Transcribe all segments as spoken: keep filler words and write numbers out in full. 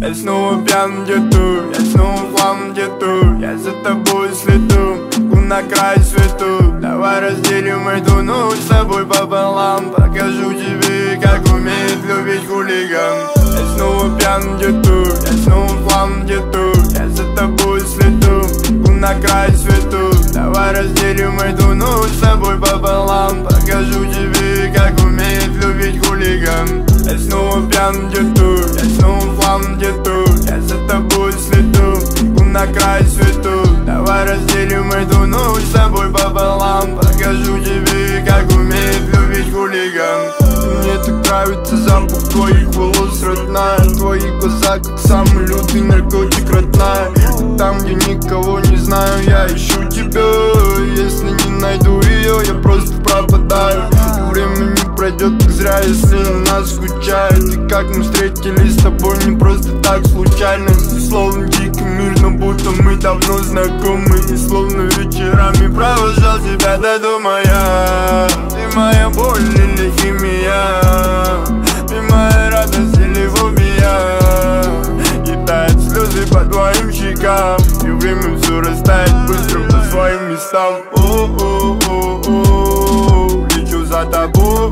Я снова пьян где-то, я снова в хлам где-то. Я за тобой следу, на край свету. Давай разделим эту ночь с тобой пополам. Покажу тебе, как умеет любить хулиган. Я снова пьян где-то, я снова в хлам где-то. Я за тобой следу, на край свету. Давай разделим эту ночь с тобой пополам. Покажу тебе, как умеет любить хулиган. Я снова пьян где-то, я снова в хлам где-то. Я за тобой следу, на край свету. Давай разделим эту ночь с тобой пополам. Покажу тебе, как умеет любить хулиган. Мне так нравится запах твоих волос, родная. Твои глаза, как самый лютый наркотик, родная. И там, где никого не знаю, я ищу тебя. Если не найду ее, я просто пропадаю. И время не пройдет так зря, если на нас скучает. И как мы встретились с тобой не просто так случайно. Словно дикий мир, но будто мы давно знакомы. И словно вечерами провожал тебя до дома я. Ты моя боль или химия, ты моя радость или фобия. Кидает слезы по твоим щекам, и время все растает быстро по своим местам. О-о-о-о, лечу за тобой,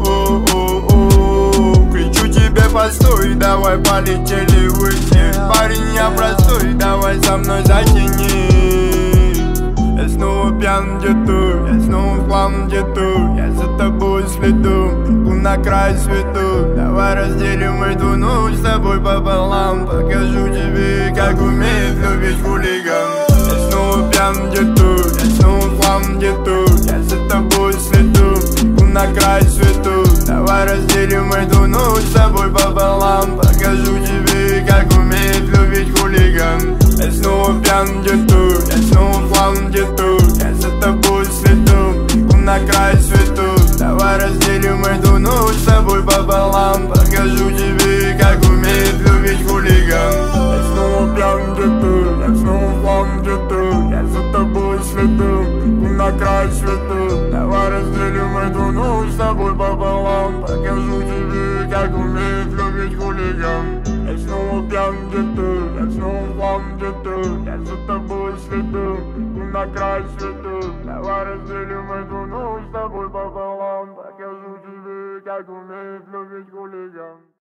кричу тебе постой, давай полетели выйти. Парень я простой, давай со мной затяни. Я снова пьян где-то, я снова в хлам где-то. Я за тобой следу, на край свету. Давай разделим эту ночь с тобой пополам. Покажу тебе, как умеет любить хулиган. Я снова пьян где-то, я снова в хлам где-то. Я за тобой следу, на край свету. Давай разделим эту ночь с тобой пополам. Покажу тебе, как умеет любить хулиган. Я снова пьян где-то, я снова в хлам где-то. Я за тобой следу, на край свету. Давай разделим эту ночь с тобой пополам. Покажу тебе, как умеет любить хулиган. Я снова пьян где-то, я снова в хлам где-то. Я за тобой следу, на край свету. Давай разделим эту ночь с тобой пополам. Покажу тебе, как умеет любить хулиган. Я снова пьян где-то, я снова в хлам где-то. Я за тобой следу, на край свету. Давай разделим эту ночь с тобой пополам. Покажу тебе, как умеет любить хулиган.